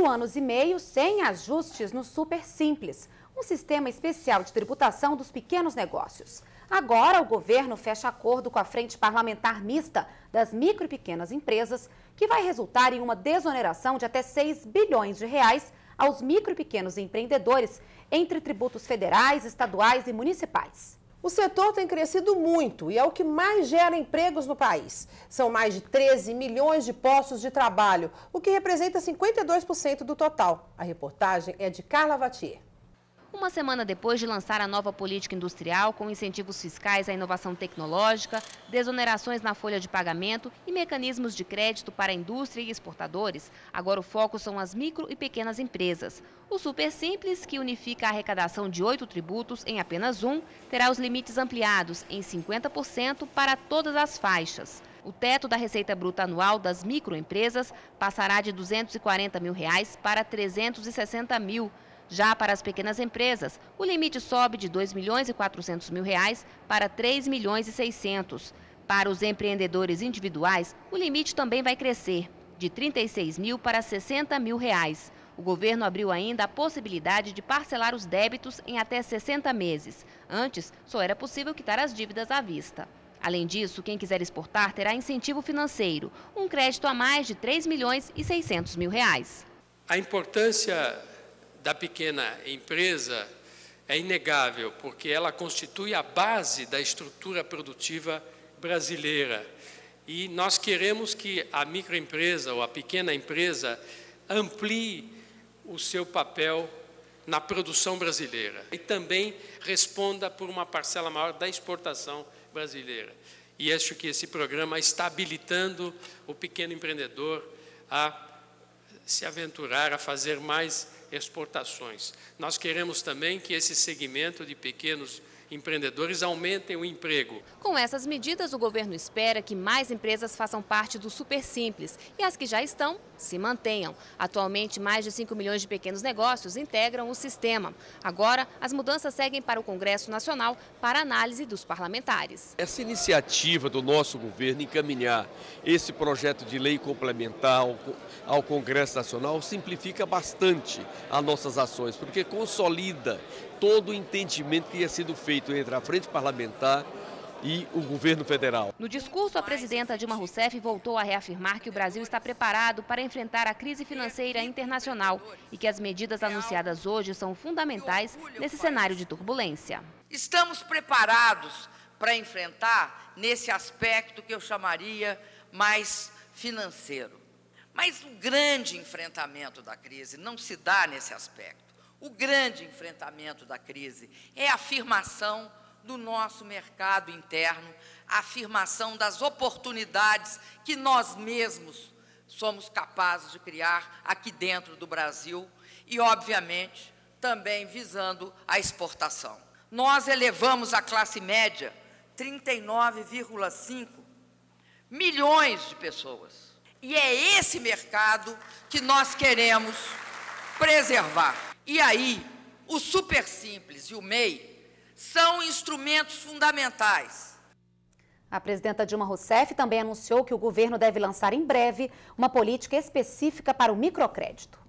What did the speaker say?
4 anos e meio sem ajustes no Super Simples, um sistema especial de tributação dos pequenos negócios. Agora, o governo fecha acordo com a Frente Parlamentar Mista das Micro e Pequenas Empresas, que vai resultar em uma desoneração de até 6 bilhões de reais aos micro e pequenos empreendedores entre tributos federais, estaduais e municipais. O setor tem crescido muito e é o que mais gera empregos no país. São mais de 13 milhões de postos de trabalho, o que representa 52% do total. A reportagem é de Carla Vatier. Uma semana depois de lançar a nova política industrial com incentivos fiscais à inovação tecnológica, desonerações na folha de pagamento e mecanismos de crédito para a indústria e exportadores, agora o foco são as micro e pequenas empresas. O Super Simples, que unifica a arrecadação de 8 tributos em apenas um, terá os limites ampliados em 50% para todas as faixas. O teto da receita bruta anual das microempresas passará de R$ 240 mil para R$ 360 mil. Já para as pequenas empresas, o limite sobe de R$ 2.400.000 para R$ 3.600.000. Para os empreendedores individuais, o limite também vai crescer, de R$ 36 mil para R$ 60 mil. O governo abriu ainda a possibilidade de parcelar os débitos em até 60 meses. Antes, só era possível quitar as dívidas à vista. Além disso, quem quiser exportar terá incentivo financeiro, um crédito a mais de R$ 3.600.000. A importância da pequena empresa é inegável, porque ela constitui a base da estrutura produtiva brasileira. E nós queremos que a microempresa ou a pequena empresa amplie o seu papel na produção brasileira e também responda por uma parcela maior da exportação brasileira. E acho que esse programa está habilitando o pequeno empreendedor a se aventurar, a fazer mais exportações. Nós queremos também que esse segmento de pequenos empreendedores aumentem o emprego. Com essas medidas, o governo espera que mais empresas façam parte do Super Simples e as que já estão se mantenham. Atualmente, mais de 5 milhões de pequenos negócios integram o sistema. Agora, as mudanças seguem para o Congresso Nacional para análise dos parlamentares. Essa iniciativa do nosso governo encaminhar esse projeto de lei complementar ao Congresso Nacional simplifica bastante as nossas ações, porque consolida todo o entendimento que tinha sido feito entre a Frente Parlamentar e o governo federal. No discurso, a presidenta Dilma Rousseff voltou a reafirmar que o Brasil está preparado para enfrentar a crise financeira internacional e que as medidas anunciadas hoje são fundamentais nesse cenário de turbulência. Estamos preparados para enfrentar nesse aspecto que eu chamaria mais financeiro. Mas o grande enfrentamento da crise não se dá nesse aspecto. O grande enfrentamento da crise é a afirmação do nosso mercado interno, a afirmação das oportunidades que nós mesmos somos capazes de criar aqui dentro do Brasil e, obviamente, também visando a exportação. Nós elevamos a classe média 39,5 milhões de pessoas. E é esse mercado que nós queremos preservar. E aí, o Super Simples e o MEI são instrumentos fundamentais. A presidenta Dilma Rousseff também anunciou que o governo deve lançar em breve uma política específica para o microcrédito.